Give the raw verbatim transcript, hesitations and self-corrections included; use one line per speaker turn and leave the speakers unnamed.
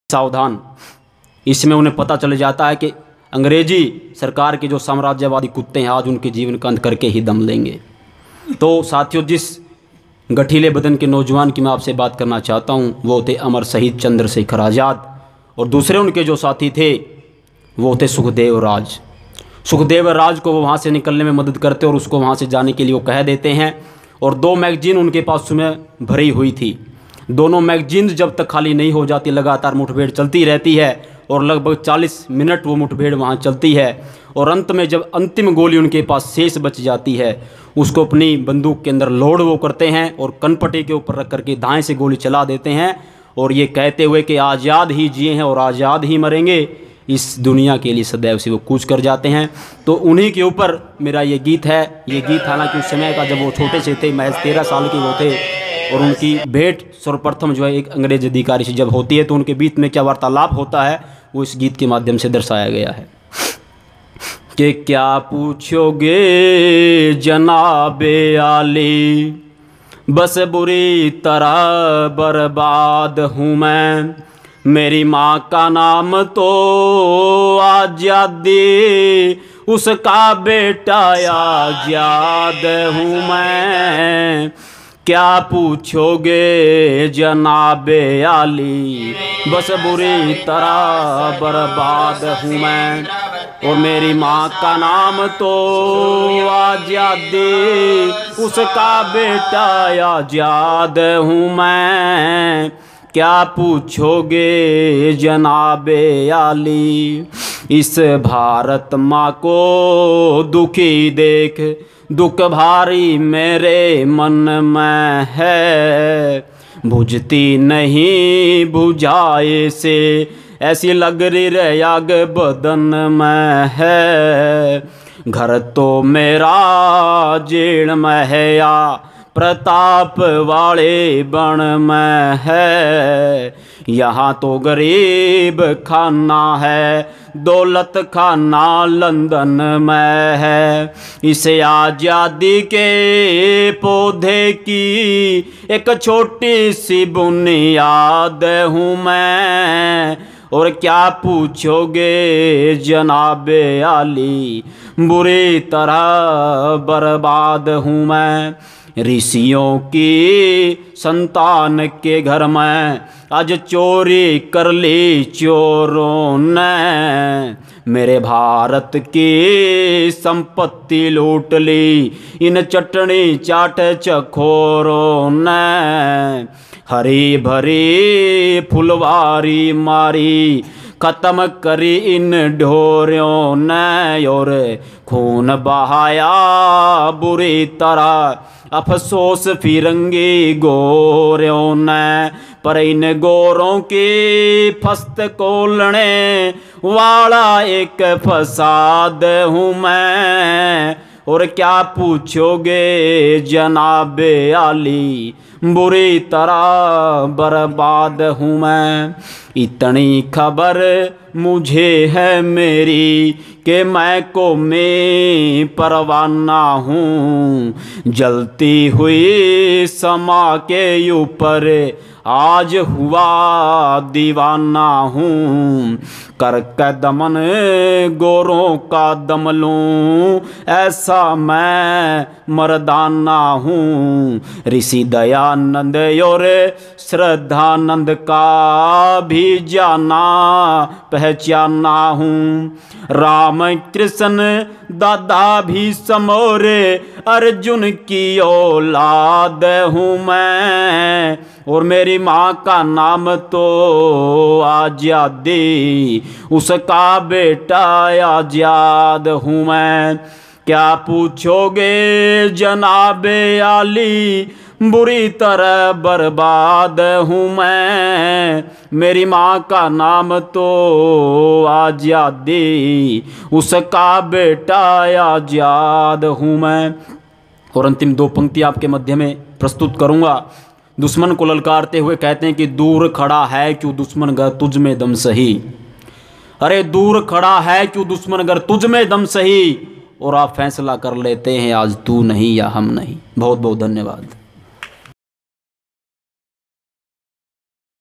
सावधान। इसमें उन्हें पता चल जाता है कि अंग्रेजी सरकार के जो साम्राज्यवादी कुत्ते हैं आज उनके जीवन का अंत करके ही दम लेंगे। तो साथियों, जिस गठीले बदन के नौजवान की मैं आपसे बात करना चाहता हूँ वो थे अमर शहीद चंद्रशेखर आज़ाद, और दूसरे उनके जो साथी थे वो थे सुखदेव राज। सुखदेव राज को वो वहाँ से निकलने में मदद करते और उसको वहाँ से जाने के लिए वो कह देते हैं। और दो मैगजीन उनके पास में भरी हुई थी। दोनों मैगजीन्स जब तक खाली नहीं हो जाती लगातार मुठभेड़ चलती रहती है और लगभग चालीस मिनट वो मुठभेड़ वहाँ चलती है। और अंत में जब अंतिम गोली उनके पास शेष बच जाती है उसको अपनी बंदूक के अंदर लोड वो करते हैं और कनपटे के ऊपर रख करके दाएं से गोली चला देते हैं, और ये कहते हुए कि आज़ाद ही जिए हैं और आज़ाद ही मरेंगे, इस दुनिया के लिए सदैव से वो कूच कर जाते हैं। तो उन्हीं के ऊपर मेरा ये गीत है। ये गीत हालांकि उस समय का जब वो छोटे से थे, महज तेरह साल के वो थे, और उनकी भेंट सर्वप्रथम जो है एक अंग्रेज अधिकारी से जब होती है तो उनके बीच में क्या वार्तालाप होता है वो इस गीत के माध्यम से दर्शाया गया है कि क्या पूछोगे जनाबे आली, बस बुरी तरह बर्बाद हूँ मैं, मेरी माँ का नाम तो आज़ादी, उसका बेटा आज़ाद हूँ मैं। क्या पूछोगे जनाबे आली, बस बुरी तरह बर्बाद हूँ मैं, और मेरी माँ का नाम तो आज़ादी, उसका बेटा आज़ाद हूँ मैं। क्या पूछोगे जनाबे आली, इस भारत माँ को दुखी देख दुख भारी मेरे मन में है, बुझती नहीं बुझाए से ऐसी लग रही रे आग बदन में है। घर तो मेरा जेल में है या प्रताप वाले बन में है, यहाँ तो गरीब खाना है, दौलत खाना लंदन में है। इसे आज़ादी के पौधे की एक छोटी सी बुनियाद हूँ मैं, और क्या पूछोगे जनाबे आली, बुरी तरह बर्बाद हूँ मैं। ऋषियों की संतान के घर में आज चोरी कर ली चोरों ने, मेरे भारत की संपत्ति लूट ली इन चटनी चाट चखोरों ने। हरी भरी फुलवारी मारी खत्म करी इन ढोरों ने, और खून बहाया बुरी तरह अफसोस फिरंगी गोरों ने। पर इन गोरों की फस्त कोलने वाला एक फसाद हूँ मैं, और क्या पूछोगे जनाबे आली, बुरी तरह बर्बाद हूँ मैं। इतनी खबर मुझे है मेरी कि मैं को मैं परवाना हूँ, जलती हुई समा के ऊपर आज हुआ दीवाना हूँ। कर के दमन गोरों का दम लूँ ऐसा मैं मर्दाना हूँ। ऋषि दयानंद और श्रद्धानंद का भी जाना पहचाना हूँ। राम कृष्ण दादा भी समोरे अर्जुन की औलाद हूँ मैं, और मेरी माँ का नाम तो आज़ादी, उसका बेटा आज़ाद हूँ मैं। क्या पूछोगे जनाबे आली, बुरी तरह बर्बाद हूँ मैं, मेरी माँ का नाम तो आज़ादी, उसका बेटा आज़ाद हूँ मैं। और अंतिम दो पंक्ति आपके मध्य में प्रस्तुत करूँगा। दुश्मन को ललकारते हुए कहते हैं कि दूर खड़ा है क्यों दुश्मन गर तुझ में दम सही, अरे दूर खड़ा है क्यों दुश्मन गर तुझ में दम सही, और आप फैसला कर लेते हैं आज तू नहीं या हम नहीं। बहुत बहुत धन्यवाद।